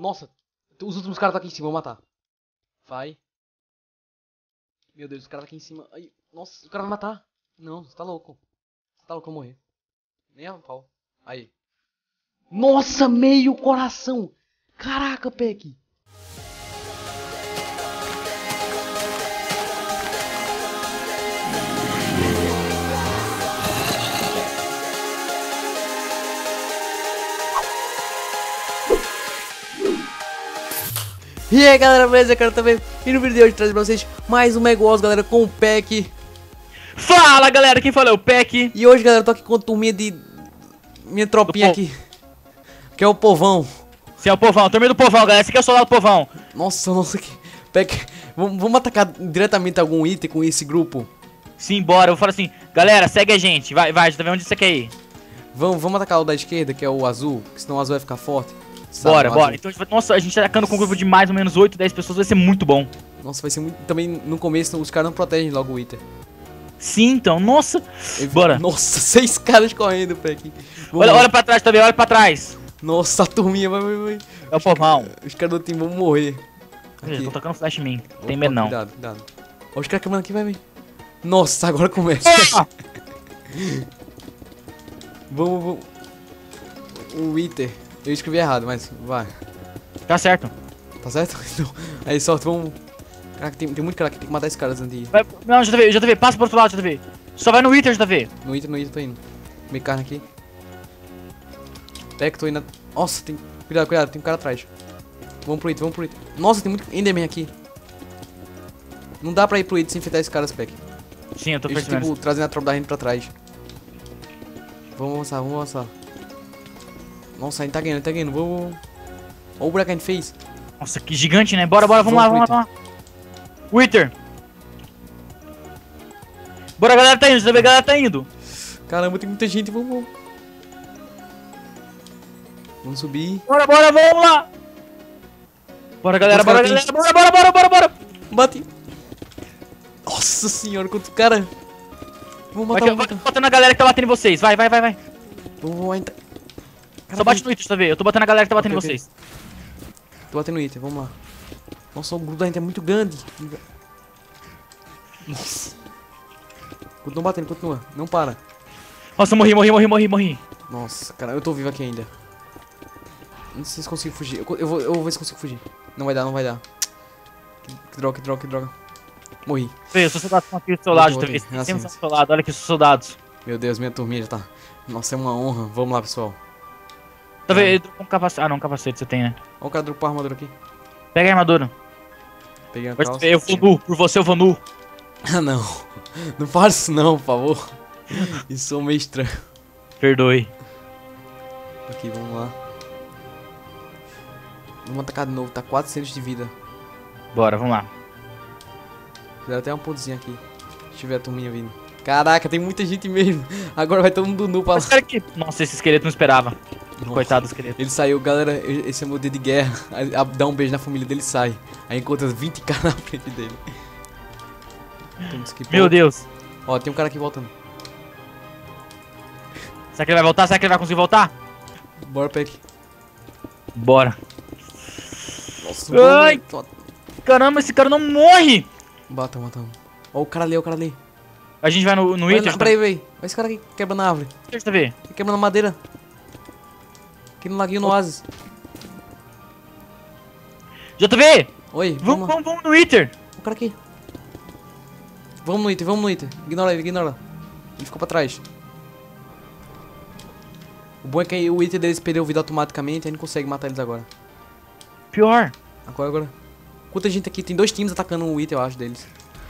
Nossa, os últimos caras tá aqui em cima, vou matar. Vai. Meu Deus, os caras tá aqui em cima. Ai, nossa, o cara vai matar. Não, você tá louco. Você tá louco, eu vou morrer. Nem a pau. Aí. Nossa, meio coração. Caraca, Peck. E aí galera, beleza? Cara, também. E no vídeo de hoje trazer pra vocês mais um Mega Wars, galera, com o Peck. Fala galera, quem fala é o Peck. E hoje, galera, eu tô aqui com a turminha de... minha tropinha aqui. Que é o povão. Esse é o povão, turminha do povão, galera. Esse aqui é o soldado do povão. Nossa, que... Peck, vamos atacar diretamente algum item com esse grupo? Sim, bora. Eu vou falar assim, galera, segue a gente. Vai, já tá vendo onde você quer ir. Vamos atacar o da esquerda, que é o azul, porque senão o azul vai ficar forte. Bora. Então, nossa, a gente tá atacando com um grupo de mais ou menos 8, 10 pessoas, vai ser muito bom. Nossa, vai ser muito... Também no começo os caras não protegem logo o item. Sim, então, nossa. Bora. Nossa, 6 caras correndo, Peck. Olha pra trás também, olha pra trás. Nossa, a turminha vai. É o povão. Os caras do time vão morrer. Tô tocando flash em mim, tem Opa, medo não. Cuidado. Olha os caras queimando aqui, vai. Nossa, agora começa. Vamos. O Wither. Eu escrevi errado, mas vai. Tá certo. Tá certo? Então, aí sorte, vamos. Caraca, tem muito cara que tem que matar esses caras antes de ir. Não, JV, passa pro outro lado, JV. Só vai no Wither, JV. No Wither, tô indo. Meio carne aqui. Peck, tô indo. Nossa, tem. Cuidado, tem um cara atrás. Vamos pro Wither. Nossa, tem muito Enderman aqui. Não dá pra ir pro Wither sem enfrentar esses caras, Peck. Sim, eu tô Eles, percebendo. tipo, trazendo a tropa da gente pra trás. Vamos avançar. Nossa, a gente tá ganhando, vamos. Olha o buraco que a gente fez. Nossa, que gigante, né? Bora, vamos lá. Wither. Bora, galera tá indo, JV, galera tá indo. Caramba, tem muita gente, vamos. Vamos subir. Bora, vamos lá. Bora, galera, bora. Bate. Nossa senhora, quanto cara. Vamos matar. Vai batendo na galera que tá batendo em vocês, vai. Vamos entrar. Só bate no item, JV, eu tô batendo na galera que tá batendo em vocês. Tô batendo no item, vamos lá. Nossa, o grupo da gente é muito grande. Nossa. Continua batendo, continua. Não para. Nossa, eu morri. Nossa, cara, eu tô vivo aqui ainda. Não sei se vocês conseguem fugir. Eu vou ver se consigo fugir. Não vai dar. Que droga. Morri. Eu sou soldado com aqui do seu lado, JV. Tem do seu lado, olha aqui, sou soldados. Meu Deus, minha turminha já tá. Nossa, é uma honra. Vamos lá, pessoal. JV, ele dropou um capacete. Ah, não, um capacete você tem, né? Olha o cara dropou a armadura aqui. Pega a armadura. Peguei a calça. Eu vou nu, por você eu vou nu. Ah, não. Não faz isso não, por favor. Isso é meio estranho. Perdoe. Aqui, vamos lá. Vamos atacar de novo, tá 400 de vida. Bora, vamos lá. Fizeram até um pontozinho aqui. Deixa eu ver a turminha vindo. Caraca, tem muita gente mesmo. Agora vai todo mundo nu pra lá. Nossa, esse esqueleto não esperava. Nossa. Coitado do esqueleto. Ele saiu, galera, esse é meu dia de guerra. Dá um beijo na família dele e sai. Aí encontra 20 caras na frente dele. Meu Deus. Ó, tem um cara aqui voltando. Será que ele vai voltar? Será que ele vai conseguir voltar? Bora, Peck. Bora. Nossa, ai, caramba, esse cara não morre. Bata. Ó, o cara ali. A gente vai no Wither. Peraí. Olha esse cara aqui quebrando a árvore. Deixa eu ver. Quebrando a madeira. Aqui no laguinho no oásis. JV! Oi, vamos no Wither. O cara aqui. Vamos no Wither. Ignora ele. Ele ficou pra trás. O bom é que o Wither deles perdeu vida automaticamente, aí não consegue matar eles agora. Pior. Agora. Quanta gente aqui? Tem 2 times atacando o Wither, eu acho, deles.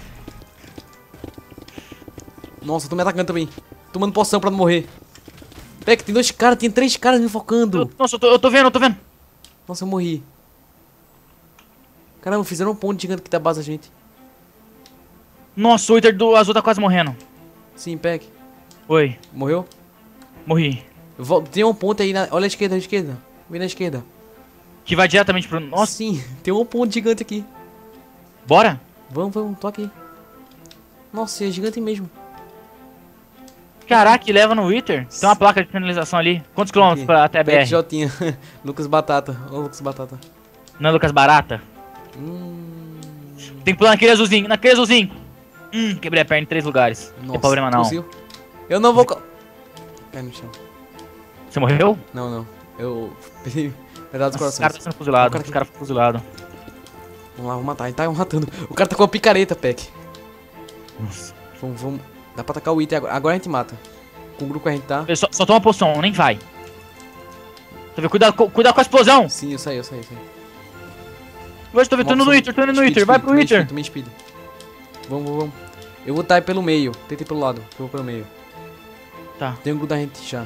Nossa, tô me atacando também. Tomando poção pra não morrer. Peck, tem 2 caras, tem 3 caras me focando. Nossa, eu tô vendo. Nossa, eu morri. Caramba, fizeram um ponto gigante aqui da base da gente. Nossa, o Wither do azul tá quase morrendo. Sim, Peck. Oi. Morreu? Morri. Tem um ponto aí na... Olha a esquerda. Vem na esquerda. Que vai diretamente pro... Nossa. Sim, tem um ponto gigante aqui. Bora? Vamos, tô aqui. Nossa, é gigante mesmo. Caraca, que leva no Wither? Tem uma placa de finalização ali. Quantos quilômetros até a BR? Jotinha. Lucas Batata. Ô, Lucas Batata. Não é Lucas Barata? Tem que pular naquele azulzinho, naquele azulzinho. Quebrei a perna em 3 lugares. Não tem problema não. Conseguiu? Eu não vou... Cai no chão. Você morreu? Não. Eu... Verdade dos Os corações. caras estão sendo fuzilados, O cara os caras foram fuzilados. Vamos lá, vamos matar. Ele tá matando. O cara tá com uma picareta, Peck. Nossa. Vamos. Dá pra atacar o item agora. Agora a gente mata. Com o grupo que a gente tá. Só toma poção, nem vai. Tá vendo? Cuidado com a explosão. Sim, eu saí. Hoje tô indo no Wither, vai pro Wither. Tomei speed. Vamos. Eu vou estar pelo meio. Tentei pelo lado, eu vou pelo meio. Tá. Tem um grupo da gente já.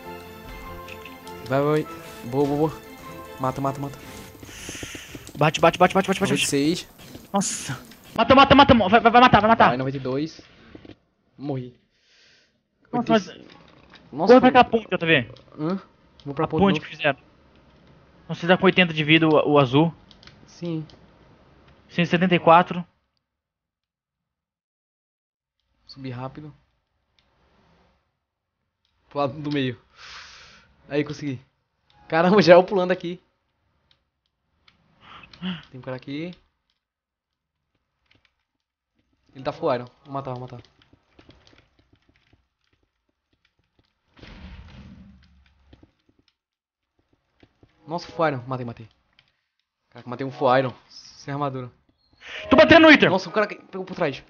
Vai. Boa. Mata. Bate. 96. Nossa. Mata. Vai matar. Vai, 92. Morri. Nossa, mas... Nossa, Corre pra aquela ponte, tá vendo? Vou pra A ponte que fizeram. Não sei se dá com 80 de vida o azul. Sim. 174. Subir rápido. Pro lado do meio. Aí, consegui. Caramba, já eu pulando aqui. Tem um cara aqui. Ele tá full iron. Vou matar. Nossa, full iron. Matei. Caraca, matei um full iron. Sem armadura. Tô batendo no Wither. Nossa, o cara pegou por trás.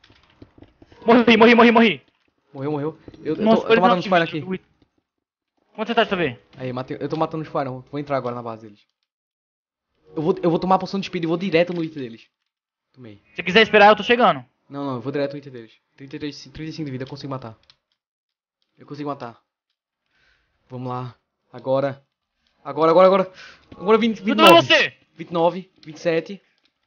Morri. Morreu. Eu Nossa, tô matando os fire aqui. Quanto você tá, deixa eu ver? Aí, eu tô matando os fire. Vou entrar agora na base deles. Eu vou tomar a poção de speed e vou direto no item deles. Tomei. Se quiser esperar, eu tô chegando. Não, eu vou direto no item deles. 35 de vida, eu consigo matar. Vamos lá. Agora 20, 29. Tudo você! 29, 27.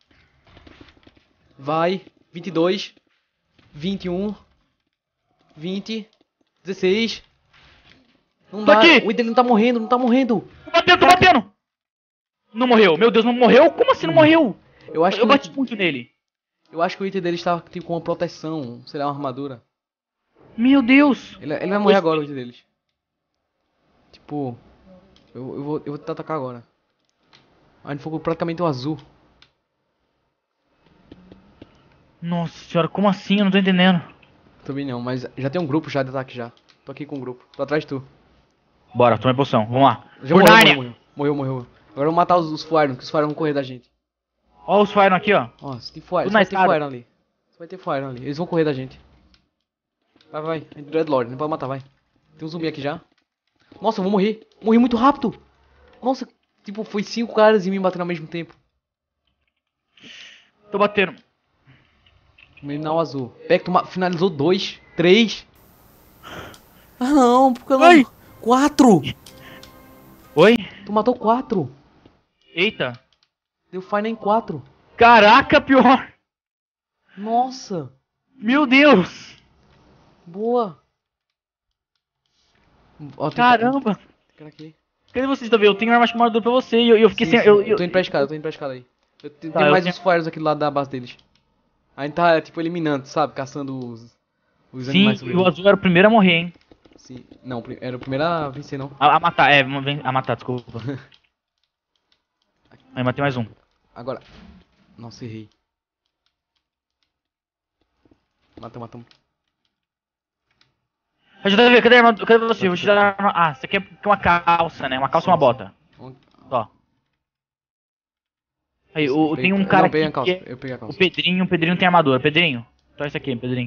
Vai. 22. 21. 20. 16. Não dá. aqui. O item não tá morrendo. Tô batendo! Não morreu, meu Deus, não morreu? Como assim não morreu? Eu bati muito nele. Eu acho que o item dele está tipo, com uma proteção, sei lá, uma armadura. Meu Deus! Ele vai morrer agora, o item deles. Tipo, eu vou tentar atacar agora. A gente ficou praticamente o azul. Nossa senhora, como assim? Eu não tô entendendo. Também não, mas já tem um grupo já de ataque já. Tô aqui com o grupo. Tô atrás de tu. Bora, toma poção, vamos lá. Já Por Nárnia! morreu. Agora eu vou matar os Fire, que os Fire vão correr da gente. Ó os Fire aqui, ó. Ó, se tem Fire, Tudo vai na ter escada. Fire ali. Vai ter Fire ali. Eles vão correr da gente. Vai. Dreadlord, não pode matar, vai. Tem um zumbi aqui já. Nossa, eu vou morrer. Morri muito rápido. Nossa, tipo, foi 5 caras e me batendo ao mesmo tempo. Tô batendo. Terminal azul. Peck, tu finalizou 2, 3. Ah não, porque eu não... Ai. 4. Oi? Tu matou 4. Eita. Deu final em 4. Caraca, pior. Nossa. Meu Deus. Boa. Ó, tem Caramba. cara aqui. Cadê vocês, Davi? Eu tenho arma de armadura pra você e eu fiquei Sim, sem... sim. Eu Tô indo pra escada aí. Tem Tá, mais eu uns fires aqui do lado da base deles. A gente tá, tipo, eliminando, sabe? Caçando os Sim, animais. e o azul era o primeiro a morrer, hein? Sim. Não, era o primeiro a vencer, não. A matar, a matar, desculpa. Aí matei mais um. Agora. Nossa, errei. Matamos. Davi, cadê a armadura? Cadê você? Eu vou te dar a arma... Ah, isso aqui é uma calça, né? Uma calça e uma bota. Ó. Aí, tem um cara aqui que é... Eu peguei a calça. O Pedrinho tem armadura. Pedrinho, toma isso aqui, Pedrinho.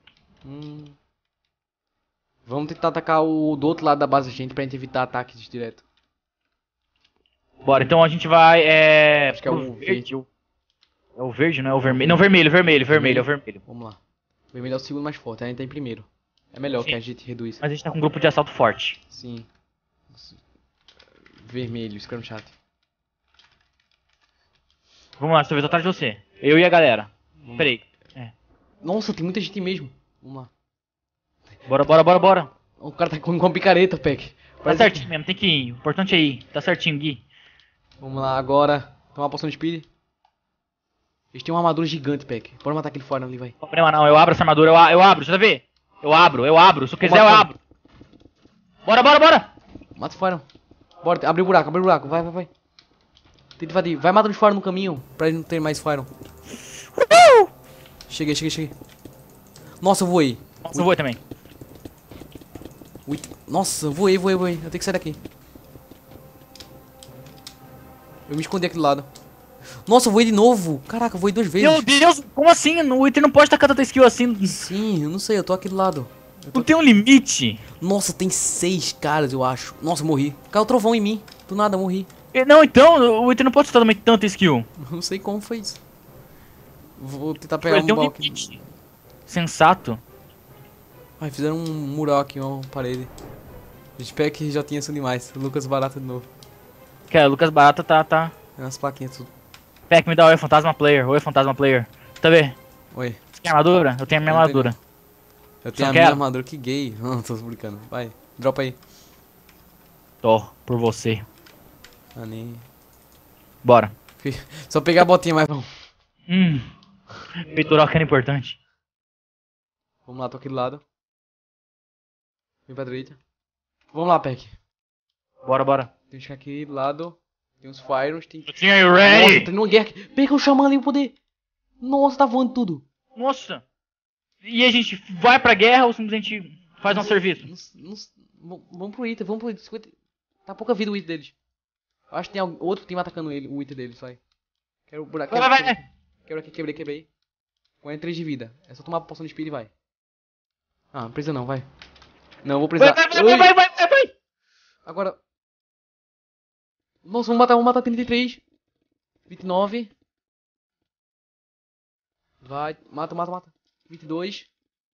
Vamos tentar atacar o do outro lado da base da gente pra gente evitar ataques direto. Bora, então a gente vai, Acho que é o verde. É o verde, não é o vermelho? Não, vermelho, é o vermelho. Vamos lá. O vermelho é o segundo mais forte, a gente tá em primeiro. É melhor Sim. que a gente reduz. Mas a gente tá com um grupo de assalto forte. Sim. Vermelho, escreve no chat. Vamos lá, deixa eu ver, tô atrás de você. Eu e a galera. Peraí. Nossa, tem muita gente mesmo. Vamos lá. Bora. O cara tá com uma picareta, Peck. Tá certinho mesmo, tem que ir. O importante é ir. Tá certinho, Gui. Vamos lá, agora. Toma uma poção de speed. Eles têm uma armadura gigante, Peck. Bora matar aquele fora ali, vai. Não tem problema não, eu abro essa armadura, eu abro, deixa eu ver. Eu abro. Se eu quiser, eu abro. Bora. Mata o fora. Bora, abre o buraco, vai. Tenta invadir. Vai matando de fora no caminho, pra ele não ter mais fire. Cheguei. Nossa, eu voei. Nossa, eu vou também. Nossa, voei. Eu tenho que sair daqui. Eu me escondi aqui do lado. Nossa, eu voei de novo. Caraca, eu voei 2 vezes. Meu Deus, como assim? O Wither não pode tacar tanta skill assim. Sim, eu não sei, eu tô aqui do lado. Não tem um limite. Nossa, tem 6 caras, eu acho. Nossa, eu morri. Caiu o trovão em mim. Do nada, eu morri. Não, então, o Wither não pode soltar também tanta skill. Eu não sei como foi isso. Vou tentar pegar Ele tem um um bloco. limite. Sensato. Ai, fizeram um mural aqui, uma parede. Espero que já tinha isso demais. Lucas Barata de novo. Que é, o Lucas Barata tá. Tem umas plaquinhas tudo. Peck, me dá Oi Fantasma Player. Oi Fantasma Player. Tá vendo? Oi. Você tem armadura? Eu tenho a minha Eu não tenho. armadura. Eu tenho a quer? minha armadura, que gay. Não, tô brincando. Vai, dropa aí. Tô, por você. Ah, nem... Bora. Só pegar a botinha, mas vamos. Peitoral que era importante. Vamos lá, tô aqui do lado. Vem pra direita. Vamos lá, Peck. Bora. Tem que ficar aqui do lado. Tem uns Fires, tem... Are you Nossa, tem um guerra aqui. Pega o xamã ali, o poder. Nossa, tá voando tudo. Nossa. E a gente vai pra guerra ou simplesmente faz um serviço? Vamos pro Iter, 50... Tá pouca vida o Iter deles. Eu acho que tem outro que tem atacando ele, o Iter deles, sai. Quero o buraco. Vai. Quero aqui, quebrei. 43 de vida. É só tomar a poção de speed e vai. Ah, não precisa não, vai. Não, vou precisar. Vai. Agora. Nossa, vamos matar 33. 29. Vai, mata. 22.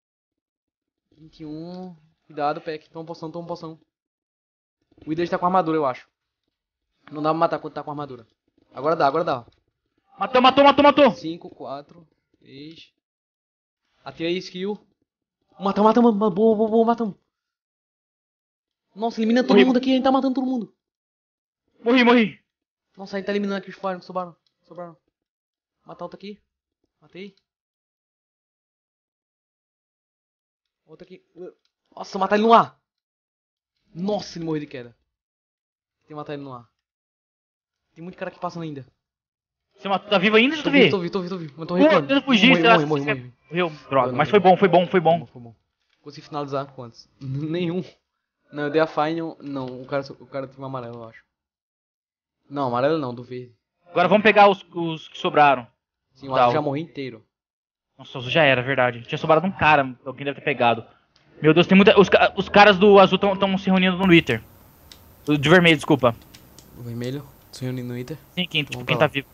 21. Cuidado, Peck. Toma poção. O Ida está com armadura, eu acho. Não dá pra matar quando tá com armadura. Agora dá. Matou. 5, 4, 3. Atirei skill. Matamos. Boa, matamos. Nossa, elimina todo mundo aqui, a gente tá matando todo mundo. Morri. Nossa, a gente tá eliminando aqui os Fire que sobraram. Matar outro aqui. Matei. Outro aqui. Nossa, matar ele no ar. Nossa, ele morreu de queda. Tem que matar ele no ar. Tem muito cara aqui passando ainda. Você tá vivo ainda, deixa eu ver? Tô vivo. Mas tô recuando. Eu fugir, Morri. Morreu, droga. Mas foi bom. Consegui finalizar quantos? Nenhum. Não, eu dei a fine. Não, o cara tem um amarelo, eu acho. Não, amarelo não, do verde. Agora vamos pegar os que sobraram. Sim, o azul já morreu inteiro. Nossa, o azul já era, verdade. Tinha sobrado um cara, alguém deve ter pegado. Meu Deus, tem muita... Os caras do azul estão se reunindo no Twitter. De vermelho, desculpa. O vermelho? Se reunindo no Twitter? Sim, quem tá vivo.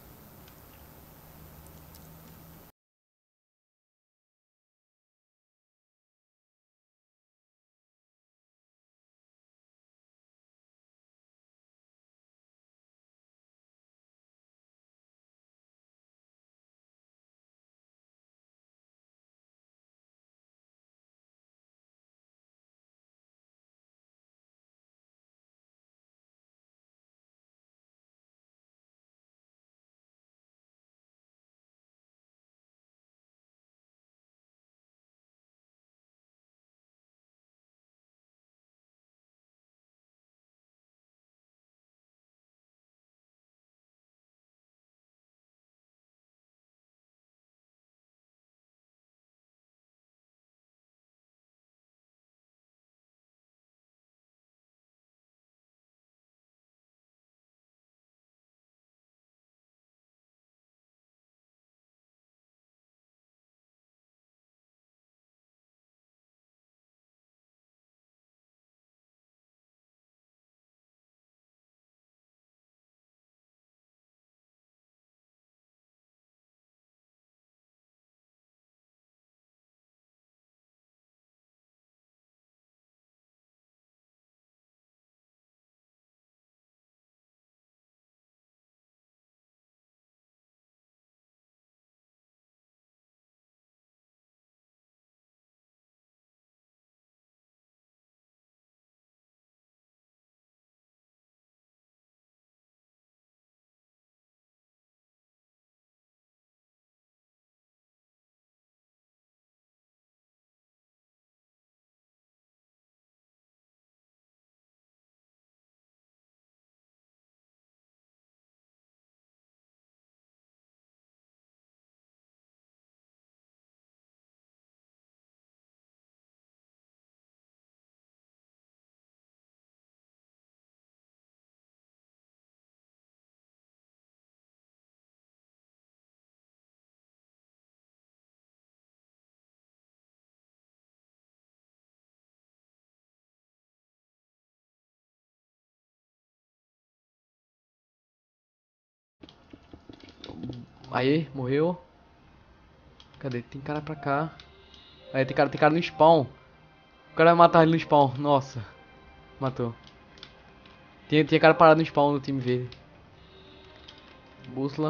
Aí, morreu. Cadê? Tem cara pra cá. Aí, tem cara no spawn. O cara vai matar ele no spawn. Nossa. Matou. Tinha cara parado no spawn no time verde. Bússola.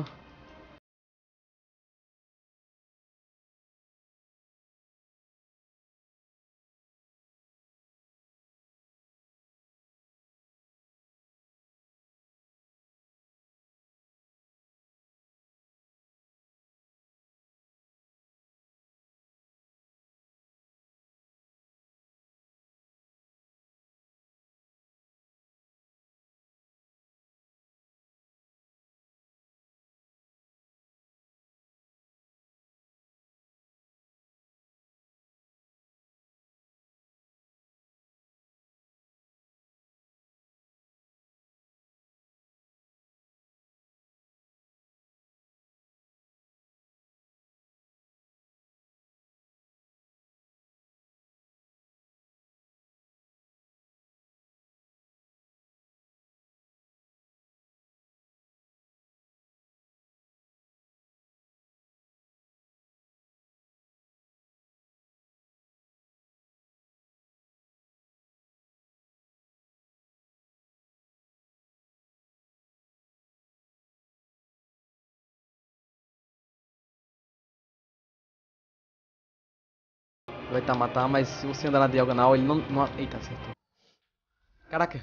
Vai tá matar, mas se você andar na diagonal, ele não... Eita, acertou. Caraca.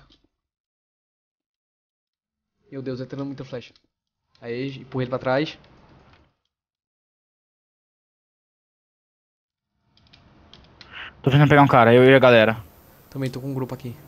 Meu Deus, ele tá dando muita flecha. Aí, empurrei ele pra trás. Tô tentando pegar um cara, eu e a galera. Também tô com um grupo aqui.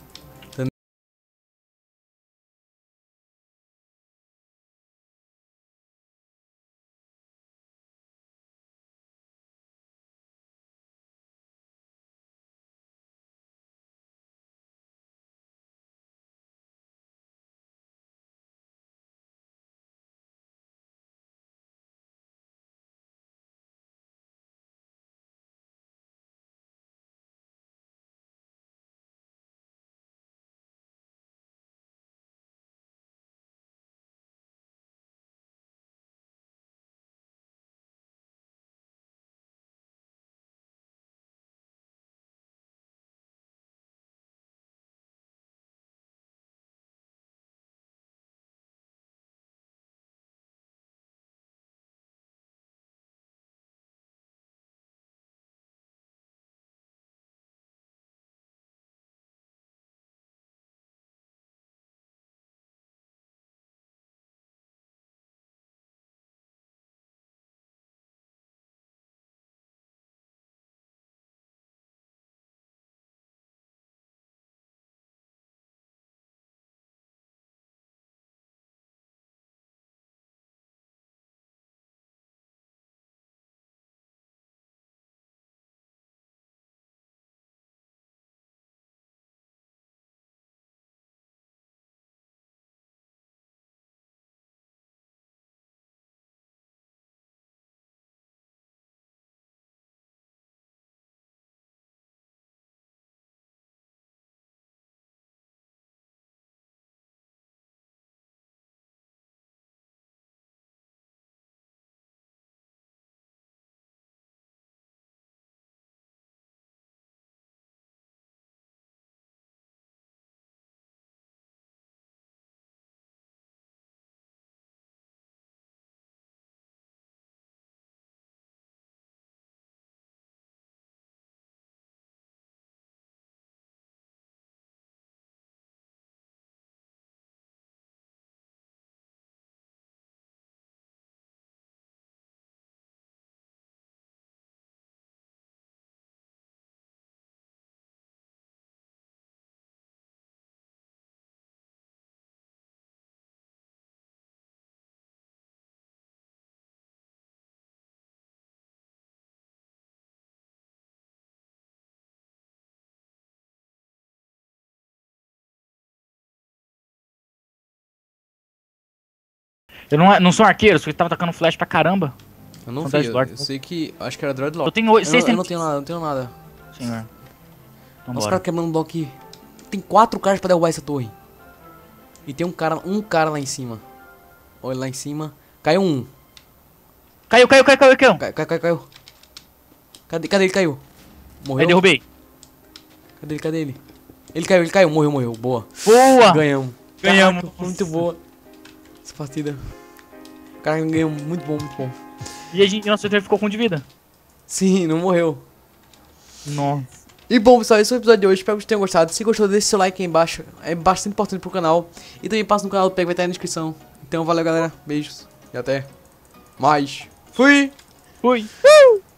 Eu não sou um arqueiro, só que tava tacando flash pra caramba. Eu não São vi, 10 eu lords. sei que... Acho que era Dreadlock. Eu tenho 6 Eu não tenho nada, não tenho nada. Senhor. Nossa, o Vambora. cara queimando um bloco aqui. Tem 4 caras pra derrubar essa torre. E tem um cara lá em cima. Olha lá em cima. Caiu um. Caiu. Caiu. Cadê ele? Caiu. Morreu? Aí derrubei. Cadê ele? Ele caiu. Morreu. Boa. Boa! Ganhamos. Ganhamos. Caraca, foi muito boa essa partida. O cara ganhou muito bom. E a gente, nossa, ele ficou com um de vida. Sim, não morreu. Nossa. E bom, pessoal, esse foi o episódio de hoje. Espero que vocês tenham gostado. Se gostou, deixe seu like aí embaixo. É bastante importante pro canal. E também passa no canal do Peg, vai estar aí na descrição. Então, valeu, galera. Beijos. E até mais. Fui!